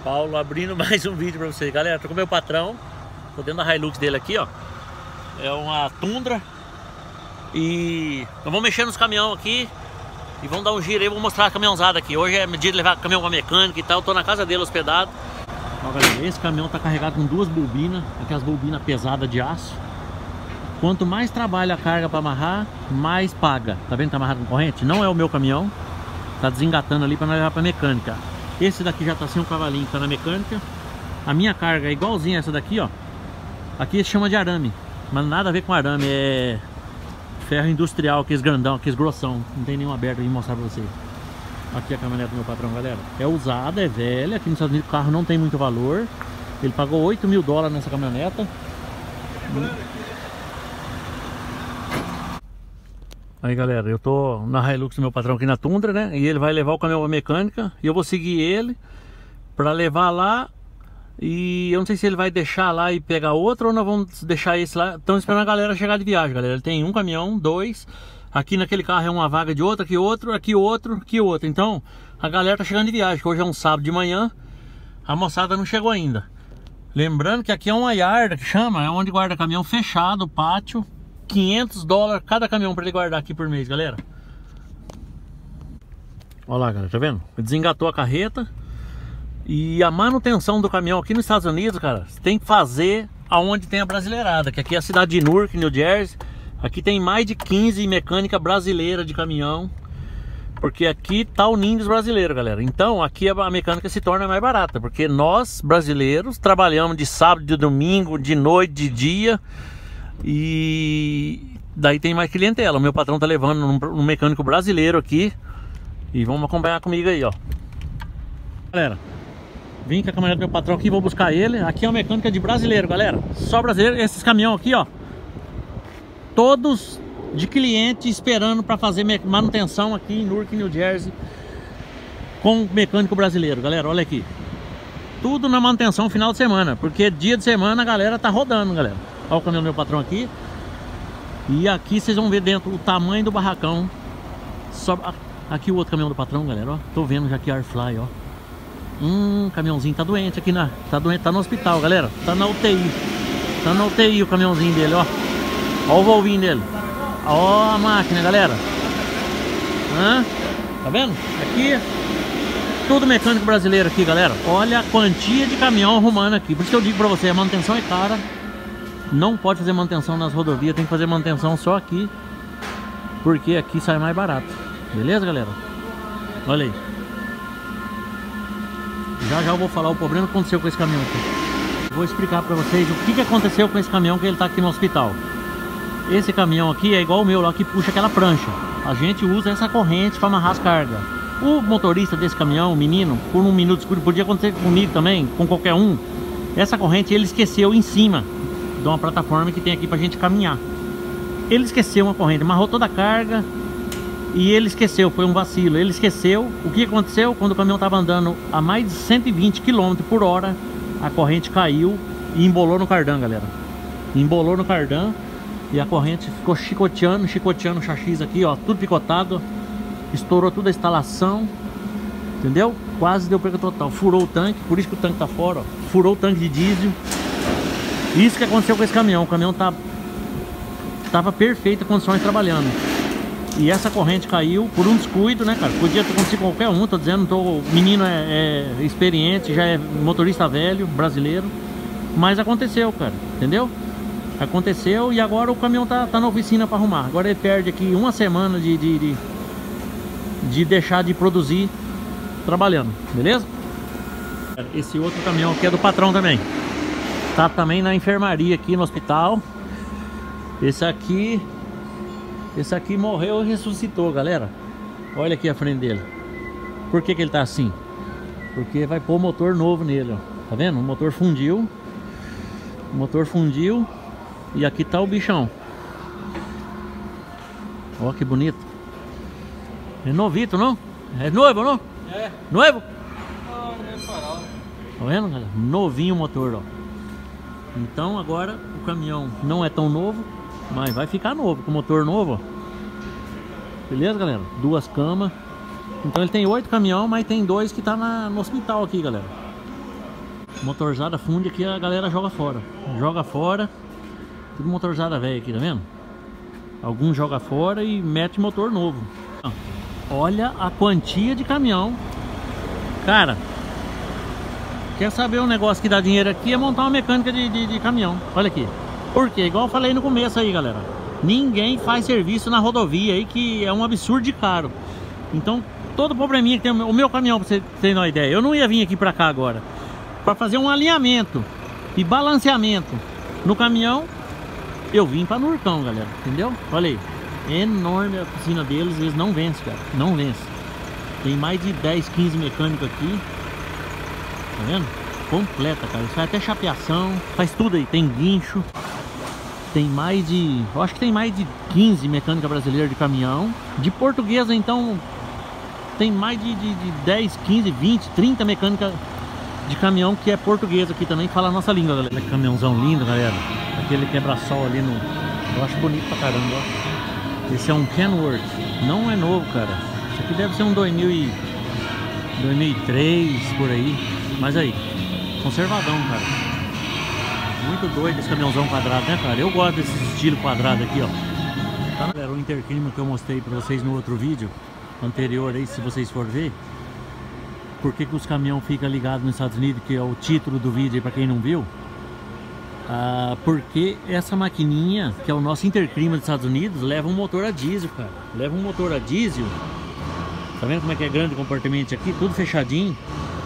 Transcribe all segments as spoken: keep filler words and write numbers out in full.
Paulo abrindo mais um vídeo pra vocês. Galera, tô com o meu patrão. Tô dentro da Hilux dele aqui, ó. É uma Tundra. E nós vamos mexer nos caminhões aqui e vamos dar um giro aí, vou mostrar a caminhãozada aqui. Hoje é dia de levar caminhão pra mecânica e tal. Eu tô na casa dele hospedado. Ó, galera, esse caminhão tá carregado com duas bobinas, aquelas bobinas pesadas de aço. Quanto mais trabalha a carga para amarrar, mais paga. Tá vendo que tá amarrado com corrente? Não é o meu caminhão. Tá desengatando ali para nós levar para mecânica. Esse daqui já tá sem um cavalinho, tá na mecânica. A minha carga é igualzinha a essa daqui, ó. Aqui se chama de arame, mas nada a ver com arame, é ferro industrial, aqueles grandão, aqueles grossão. Não tem nenhum aberto aí pra mostrar pra vocês. Aqui a caminhonete do meu patrão, galera. É usada, é velha. Aqui nos Estados Unidos o carro não tem muito valor. Ele pagou oito mil dólares nessa caminhoneta. Aí, galera, eu tô na Hilux do meu patrão aqui na Tundra, né? E ele vai levar o caminhão pra mecânica. E eu vou seguir ele pra levar lá. E eu não sei se ele vai deixar lá e pegar outro, ou nós vamos deixar esse lá. Estamos esperando a galera chegar de viagem, galera. Ele tem um caminhão, dois. Aqui naquele carro é uma vaga de outro, aqui outro, aqui outro, aqui outro. Então a galera tá chegando de viagem, que hoje é um sábado de manhã. A moçada não chegou ainda. Lembrando que aqui é uma yarda, que chama, é onde guarda caminhão fechado, pátio. quinhentos dólares cada caminhão para ele guardar aqui por mês, galera. Olha lá, galera, tá vendo? Desengatou a carreta. E a manutenção do caminhão aqui nos Estados Unidos, cara, tem que fazer aonde tem a brasileirada, que aqui é a cidade de Newark, New Jersey. Aqui tem mais de quinze mecânica brasileira de caminhão, porque aqui tá o ninho dos brasileiros, galera. Então aqui a mecânica se torna mais barata, porque nós brasileiros trabalhamos de sábado, de domingo, de noite, de dia. E daí tem mais clientela. O meu patrão tá levando um mecânico brasileiro aqui. E vamos acompanhar comigo aí, ó. Galera, vim com a caminhonete do meu patrão aqui, vou buscar ele. Aqui é uma mecânica de brasileiro, galera. Só brasileiro. Esses caminhões aqui, ó, todos de cliente esperando para fazer manutenção aqui em Newark, New Jersey, com mecânico brasileiro, galera. Olha aqui, tudo na manutenção final de semana, porque dia de semana a galera tá rodando, galera. Olha o caminhão do meu patrão aqui. E aqui vocês vão ver dentro o tamanho do barracão. Só... Aqui o outro caminhão do patrão, galera, ó. Tô vendo já aqui Airfly, ó. Hum, caminhãozinho tá doente aqui na... Tá doente, tá no hospital, galera. Tá na U T I. Tá na U T I o caminhãozinho dele, ó. Ó o Volvinho dele. Ó a máquina, galera. Hã? Tá vendo? Aqui tudo mecânico brasileiro aqui, galera. Olha a quantia de caminhão arrumando aqui. Por isso que eu digo pra você, a manutenção é cara. Não pode fazer manutenção nas rodovias, tem que fazer manutenção só aqui, porque aqui sai mais barato. Beleza, galera? Olha aí. Já já eu vou falar o problema que aconteceu com esse caminhão aqui. Vou explicar pra vocês o que, que aconteceu com esse caminhão que ele tá aqui no hospital. Esse caminhão aqui é igual o meu lá, que puxa aquela prancha. A gente usa essa corrente para amarrar as cargas. O motorista desse caminhão, o menino, por um minuto escuro, podia acontecer comigo também, com qualquer um. Essa corrente ele esqueceu em cima de uma plataforma que tem aqui pra gente caminhar. Ele esqueceu uma corrente, amarrou toda a carga e ele esqueceu, foi um vacilo. Ele esqueceu. O que aconteceu? Quando o caminhão estava andando a mais de cento e vinte quilômetros por hora, a corrente caiu e embolou no cardan, galera. Embolou no cardan e a corrente ficou chicoteando, chicoteando o chassis aqui, ó, tudo picotado. Estourou toda a instalação, entendeu? Quase deu perda total. Furou o tanque, por isso que o tanque tá fora, ó. Furou o tanque de diesel. Isso que aconteceu com esse caminhão. O caminhão tá, tava perfeita condições trabalhando. E essa corrente caiu por um descuido, né, cara? Podia ter acontecido com qualquer um, tô dizendo, tô, o menino é, é experiente, já é motorista velho, brasileiro. Mas aconteceu, cara, entendeu? Aconteceu e agora o caminhão tá, tá na oficina para arrumar. Agora ele perde aqui uma semana de, de, de, de deixar de produzir trabalhando, beleza? Esse outro caminhão aqui é do patrão também. Tá também na enfermaria aqui no hospital. Esse aqui Esse aqui morreu e ressuscitou, galera. Olha aqui a frente dele. Por que que ele tá assim? Porque vai pôr motor novo nele, ó. Tá vendo? O motor fundiu. O motor fundiu. E aqui tá o bichão. Ó que bonito. É novito, não? É novo, não? É. Novo? Não, não é farol. Tá vendo, galera? Novinho o motor, ó. Então agora o caminhão não é tão novo, mas vai ficar novo, com motor novo, ó. Beleza, galera? Duas camas. Então ele tem oito caminhão, mas tem dois que tá na, no hospital aqui, galera. Motorizada funde aqui, a galera joga fora. Joga fora. Tudo motorizada velha aqui, tá vendo? Alguns joga fora e mete motor novo. Olha a quantia de caminhão. Cara, quer saber um negócio que dá dinheiro aqui? É montar uma mecânica de, de, de caminhão. Olha aqui. Por quê? Igual eu falei no começo aí, galera. Ninguém faz serviço na rodovia aí, que é um absurdo de caro. Então, todo probleminha que tem o meu caminhão, pra você ter uma ideia, eu não ia vir aqui pra cá agora pra fazer um alinhamento e balanceamento no caminhão. Eu vim pra Nurcão, galera, entendeu? Olha aí, enorme a oficina deles. Eles não vencem, cara, não vencem. Tem mais de dez, quinze mecânicos aqui. Tá vendo? Completa, cara. Isso faz até chapeação, faz tudo aí. Tem guincho. Tem mais de... eu acho que tem mais de quinze mecânica brasileira de caminhão. De portuguesa, então, tem mais de, de, de dez, quinze, vinte, trinta mecânica de caminhão que é portuguesa aqui também, que fala a nossa língua, galera. Olha que caminhãozão lindo, galera. Aquele quebra-sol ali no... eu acho bonito pra caramba, ó. Esse é um Kenworth. Não é novo, cara. Esse aqui deve ser um dois mil e três, por aí. Mas aí, conservadão, cara. Muito doido esse caminhãozão quadrado, né, cara? Eu gosto desse estilo quadrado aqui, ó. Tá, galera, o interclima que eu mostrei pra vocês no outro vídeo anterior aí, se vocês forem ver. Por que que os caminhões ficam ligados nos Estados Unidos, que é o título do vídeo aí pra quem não viu. Ah, porque essa maquininha, que é o nosso interclima dos Estados Unidos, leva um motor a diesel, cara. Leva um motor a diesel. Tá vendo como é que é grande o compartimento aqui? Tudo fechadinho.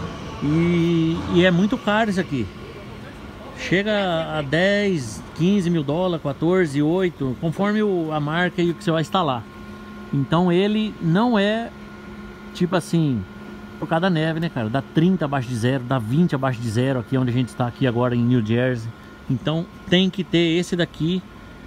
E, e é muito caro isso aqui. Chega a dez, quinze mil dólares, quatorze, oito, conforme o, a marca e o que você vai instalar. Então ele não é tipo assim, por causa da neve, né, cara? Dá trinta abaixo de zero, dá vinte abaixo de zero aqui onde a gente está aqui agora em New Jersey. Então tem que ter esse daqui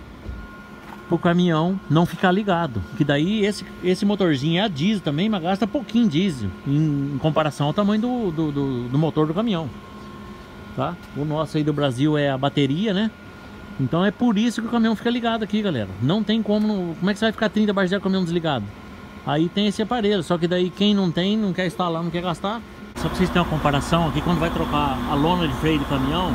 pro caminhão não ficar ligado. Que daí esse, esse motorzinho é a diesel também, mas gasta pouquinho diesel em, em comparação ao tamanho do, do, do, do motor do caminhão. Tá? O nosso aí do Brasil é a bateria, né? Então é por isso que o caminhão fica ligado aqui, galera. Não tem como... como é que você vai ficar trinta abaixo de zero com o caminhão desligado? Aí tem esse aparelho, só que daí quem não tem, não quer instalar, não quer gastar. Só pra vocês terem uma comparação aqui, quando vai trocar a lona de freio do caminhão,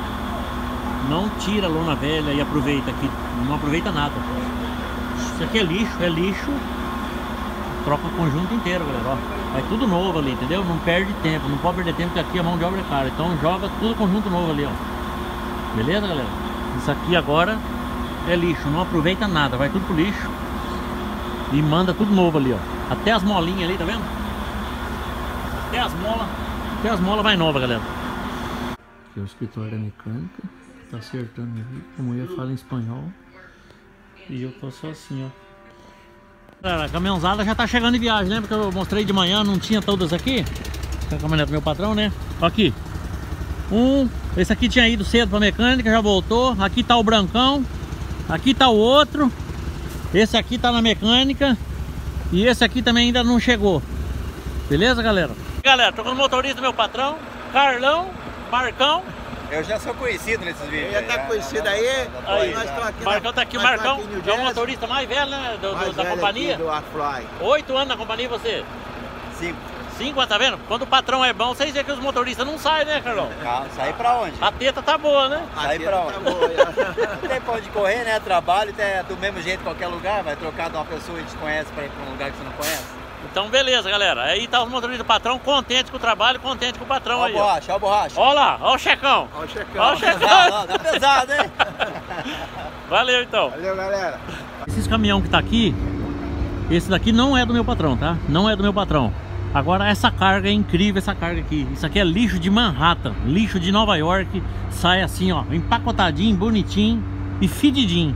não tira a lona velha e aproveita aqui, não aproveita nada. Isso aqui é lixo, é lixo. Troca o conjunto inteiro, galera, ó. É tudo novo ali, entendeu? Não perde tempo, não pode perder tempo, porque aqui a mão de obra é cara. Então joga tudo conjunto novo ali, ó. Beleza, galera? Isso aqui agora é lixo, não aproveita nada, vai tudo pro lixo. E manda tudo novo ali, ó. Até as molinhas ali, tá vendo? Até as molas, até as molas vai nova, galera. Aqui é o escritório da mecânica. Tá acertando aqui. A mulher fala em espanhol. E eu tô só assim, ó. Galera, a caminhãozada já tá chegando de viagem, lembra que eu mostrei de manhã, não tinha todas aqui? A caminhonete do meu patrão, né? Aqui. Um, esse aqui tinha ido cedo pra mecânica, já voltou. Aqui tá o brancão. Aqui tá o outro. Esse aqui tá na mecânica. E esse aqui também ainda não chegou. Beleza, galera? Galera, tô com o motorista do meu patrão, Carlão, Marcão. Eu já sou conhecido nesses vídeos. Já tá conhecido aí? Aí, nós estamos aqui. Marcão tá aqui, o Marcão é o motorista mais velho, né, do, do, da companhia. Do Afly. Oito anos na companhia, você? Cinco. Cinco, tá vendo? Quando o patrão é bom, vocês veem que os motoristas não saem, né, Carlão? Ah, sair pra onde? A teta tá boa, né? Sair pra onde? Tá boa, não tem pra onde correr, né? Trabalho é do mesmo jeito em qualquer lugar. Vai trocar de uma pessoa que te conhece pra ir pra um lugar que você não conhece. Então beleza, galera. Aí tá os motoristas do patrão, contente com o trabalho, contente com o patrão. Ó aí, o borracha, ó o borracha. Ó lá, ó o checão. Ó o checão. Ó o checão. Tá, tá pesado, hein? Valeu, então. Valeu, galera. Esses caminhão que tá aqui, esse daqui não é do meu patrão, tá? Não é do meu patrão. Agora essa carga é incrível, essa carga aqui. Isso aqui é lixo de Manhattan, lixo de Nova York. Sai assim, ó, empacotadinho, bonitinho e fedidinho.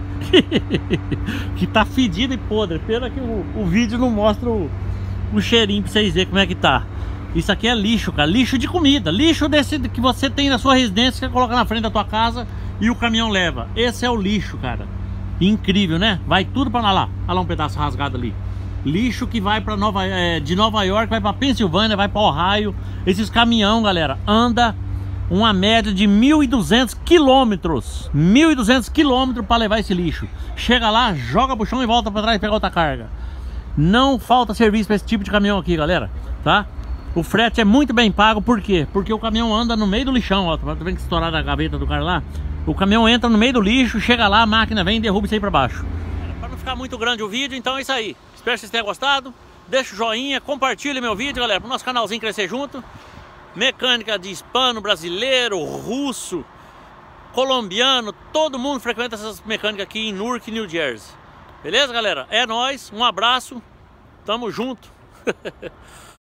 Que tá fedido e podre. Pena que o, o vídeo não mostra o, o cheirinho pra vocês verem como é que tá. Isso aqui é lixo, cara. Lixo de comida. Lixo desse que você tem na sua residência, que você coloca na frente da tua casa e o caminhão leva. Esse é o lixo, cara. Incrível, né? Vai tudo pra lá. Olha lá um pedaço rasgado ali. Lixo que vai pra Nova, é, de Nova York, vai pra Pensilvânia, vai pra Ohio. Esses caminhão, galera, anda uma média de mil e duzentos quilômetros. mil e duzentos quilômetros para levar esse lixo. Chega lá, joga pro chão e volta pra trás e pega outra carga. Não falta serviço pra esse tipo de caminhão aqui, galera, tá? O frete é muito bem pago, por quê? Porque o caminhão anda no meio do lixão, ó. Tá vendo que estourar a gaveta do cara lá? O caminhão entra no meio do lixo, chega lá, a máquina vem e derruba isso aí pra baixo. Para não ficar muito grande o vídeo, então é isso aí. Espero que vocês tenham gostado. Deixa o joinha, compartilhe meu vídeo, galera, pro nosso canalzinho crescer junto. Mecânica de hispano, brasileiro, russo, colombiano, todo mundo frequenta essas mecânicas aqui em Newark, New Jersey. Beleza, galera? É nóis, um abraço, tamo junto.